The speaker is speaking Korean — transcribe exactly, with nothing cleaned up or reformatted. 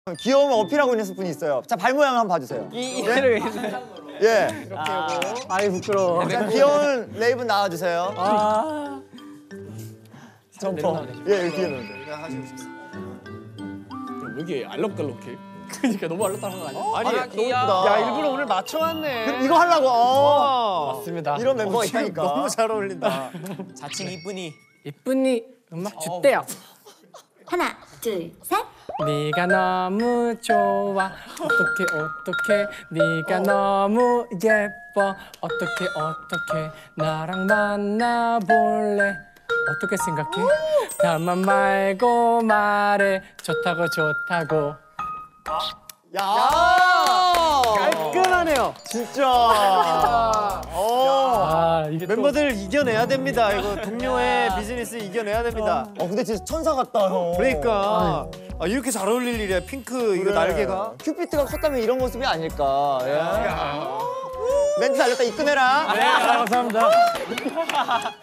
귀여움을 어필하고 있는 분이 있어요. 자, 발 모양을 한번 봐주세요. 이 이대로 있네. 예. 이렇게 하고. 아이 부끄러워. 자, 귀여운 레이븐 나와주세요. 아. 점퍼. 예, 이렇게 넣는데. 왜 이렇게 알록달록해? 그러니까 너무 알록달록한 거 아니야? 아니, 너무 예쁘다. 야, 일부러 오늘 맞춰왔네. 그럼 이거 하려고. 어. 맞습니다. 이런 멤버가 있다니까. 너무 잘 어울린다. 자칭 이쁜이. 이쁜이 음악 주대요. 하나, 둘, 셋. 네가 너무 좋아. 어떻게 어떻게 네가 너무 예뻐. 어떻게 어떻게 나랑 만나볼래. 어떻게 생각해? 나만 말고 말해. 좋다고 좋다고. 야! 깔끔하네요. 진짜. 아 이게 또 멤버들 이겨내야 됩니다. 이거 동료의 비즈니스 이겨내야 됩니다. 어, 근데 진짜 천사 같다, 형. 그러니까 아, 이렇게 잘 어울릴 일이야. 핑크 이거 그래. 날개가. 큐피트가 컸다면 이런 모습이 아닐까. 예. 멘트 날렸다 입금해라. 감사합니다.